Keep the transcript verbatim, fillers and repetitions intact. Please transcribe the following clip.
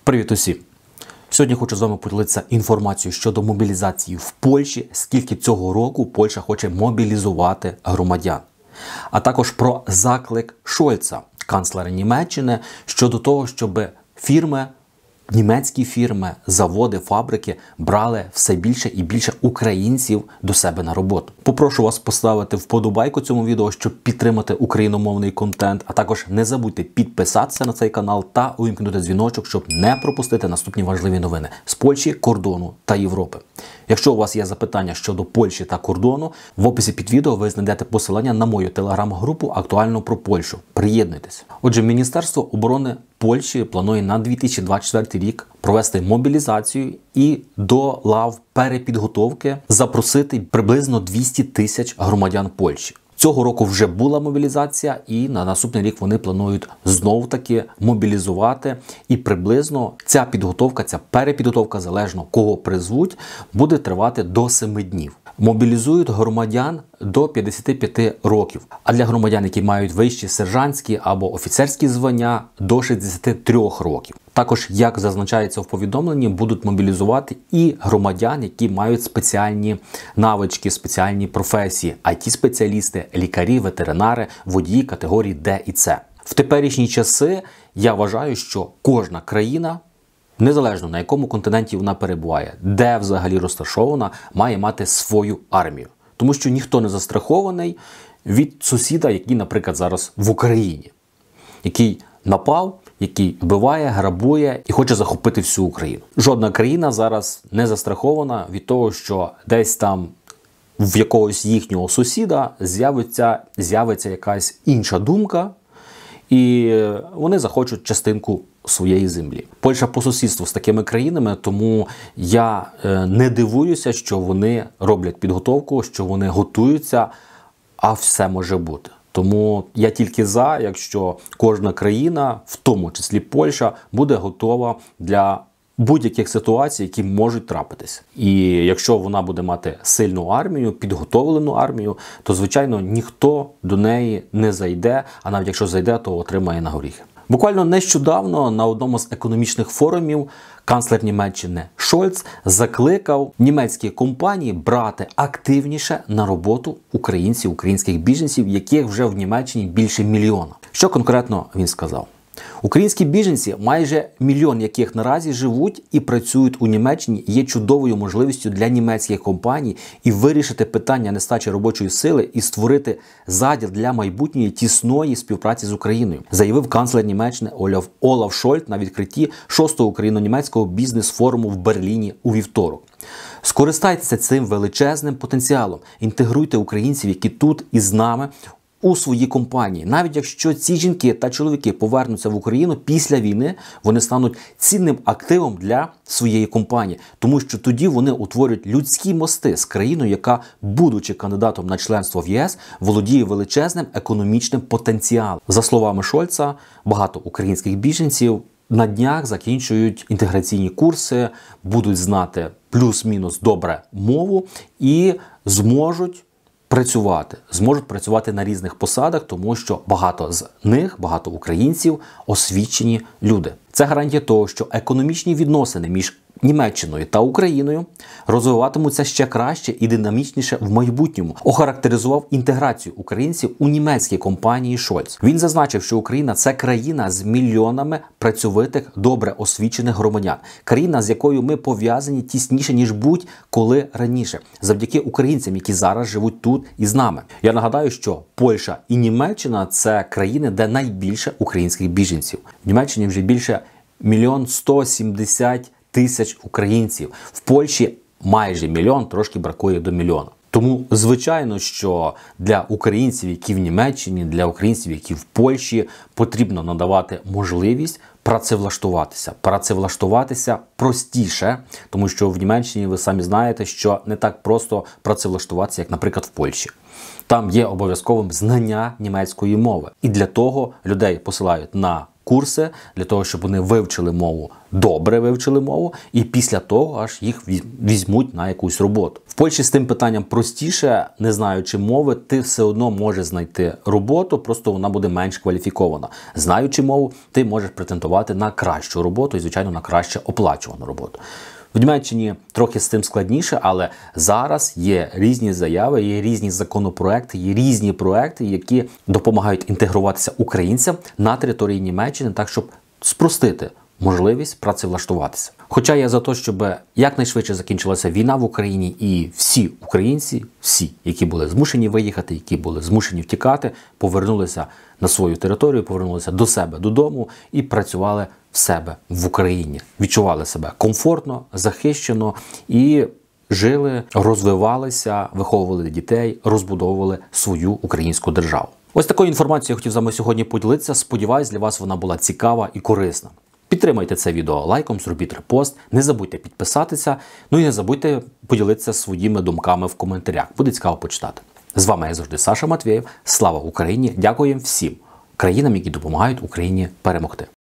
Привіт усім! Сьогодні хочу з вами поділитися інформацією щодо мобілізації в Польщі, скільки цього року Польща хоче мобілізувати громадян. А також про заклик Шольца, канцлера Німеччини, щодо того, щоб фірми, німецькі фірми, заводи, фабрики брали все більше і більше українців до себе на роботу. Попрошу вас поставити вподобайку цьому відео, щоб підтримати україномовний контент, а також не забудьте підписатися на цей канал та увімкнути дзвіночок, щоб не пропустити наступні важливі новини з Польщі, кордону та Європи. Якщо у вас є запитання щодо Польщі та кордону, в описі під відео ви знайдете посилання на мою телеграм-групу «Актуально про Польщу». Приєднуйтесь. Отже, Міністерство оборони Польщі планує на дві тисячі двадцять четвертий рік провести мобілізацію і до лав перепідготовки запросити приблизно двісті тисяч громадян Польщі. Цього року вже була мобілізація, і на наступний рік вони планують знов-таки мобілізувати. І приблизно ця підготовка, ця перепідготовка, залежно кого призвуть, буде тривати до семи днів. Мобілізують громадян до п'ятдесяти п'яти років, а для громадян, які мають вищі сержантські або офіцерські звання, до шістдесяти трьох років. Також, як зазначається в повідомленні, будуть мобілізувати і громадян, які мають спеціальні навички, спеціальні професії, ай ті-спеціалісти, лікарі, ветеринари, водії категорії Д і С. В теперішні часи я вважаю, що кожна країна, незалежно на якому континенті вона перебуває, де взагалі розташована, має мати свою армію. Тому що ніхто не застрахований від сусіда, який, наприклад, зараз в Україні, який напав, який вбиває, грабує і хоче захопити всю Україну. Жодна країна зараз не застрахована від того, що десь там в якогось їхнього сусіда з'явиться, з'явиться якась інша думка, і вони захочуть частинку своєї землі. Польща по сусідству з такими країнами, тому я не дивуюся, що вони роблять підготовку, що вони готуються, а все може бути. Тому я тільки за, якщо кожна країна, в тому числі Польща, буде готова для будь-яких ситуацій, які можуть трапитися. І якщо вона буде мати сильну армію, підготовлену армію, то, звичайно, ніхто до неї не зайде, а навіть якщо зайде, то отримає на горіхи. Буквально нещодавно на одному з економічних форумів канцлер Німеччини Шольц закликав німецькі компанії брати активніше на роботу українців, українських біженців, яких вже в Німеччині більше мільйона. Що конкретно він сказав? Українські біженці, майже мільйон яких наразі живуть і працюють у Німеччині, є чудовою можливістю для німецьких компаній і вирішити питання нестачі робочої сили і створити заділ для майбутньої тісної співпраці з Україною, заявив канцлер Німеччини Олаф, Олаф Шольц на відкритті шостого україно-німецького бізнес-форуму в Берліні у вівторок. Скористайтеся цим величезним потенціалом, інтегруйте українців, які тут із нами, у свої компанії. Навіть якщо ці жінки та чоловіки повернуться в Україну після війни, вони стануть цінним активом для своєї компанії, тому що тоді вони утворюють людські мости з країною, яка, будучи кандидатом на членство в ЄС, володіє величезним економічним потенціалом. За словами Шольца, багато українських біженців на днях закінчують інтеграційні курси, будуть знати плюс-мінус добре мову і зможуть працювати, зможуть працювати на різних посадах, тому що багато з них, багато українців, освічені люди. Це гарантія того, що економічні відносини між Німеччиною та Україною розвиватимуться ще краще і динамічніше в майбутньому, охарактеризував інтеграцію українців у німецькій компанії Шольц. Він зазначив, що Україна – це країна з мільйонами працьовитих, добре освічених громадян. Країна, з якою ми пов'язані тісніше, ніж будь-коли раніше, завдяки українцям, які зараз живуть тут із нами. Я нагадаю, що Польща і Німеччина – це країни, де найбільше українських біженців. В Німеччині вже більше мільйон сто сімдесят тисяч українців. В Польщі майже мільйон, трошки бракує до мільйона. Тому, звичайно, що для українців, які в Німеччині, для українців, які в Польщі, потрібно надавати можливість працевлаштуватися. Працевлаштуватися простіше, тому що в Німеччині ви самі знаєте, що не так просто працевлаштуватися, як, наприклад, в Польщі. Там є обов'язковим знання німецької мови. І для того людей посилають на курси для того, щоб вони вивчили мову, добре вивчили мову, і після того аж їх візьмуть на якусь роботу. В Польщі з тим питанням простіше, не знаючи мови, ти все одно можеш знайти роботу, просто вона буде менш кваліфікована. Знаючи мову, ти можеш претендувати на кращу роботу і, звичайно, на краще оплачувану роботу. В Німеччині трохи з цим складніше, але зараз є різні заяви, є різні законопроекти, є різні проекти, які допомагають інтегруватися українцям на території Німеччини так, щоб спростити можливість працевлаштуватися. Хоча я за те, щоб якнайшвидше закінчилася війна в Україні і всі українці, всі, які були змушені виїхати, які були змушені втікати, повернулися на свою територію, повернулися до себе додому і працювали в себе в Україні. Відчували себе комфортно, захищено і жили, розвивалися, виховували дітей, розбудовували свою українську державу. Ось такою інформацією я хотів з вами сьогодні поділитися. Сподіваюсь, для вас вона була цікава і корисна. Підтримайте це відео лайком, зробіть репост, не забудьте підписатися, ну і не забудьте поділитися своїми думками в коментарях. Буде цікаво почитати. З вами, як завжди, Саша Матвєєв. Слава Україні! Дякуємо всім країнам, які допомагають Україні перемогти.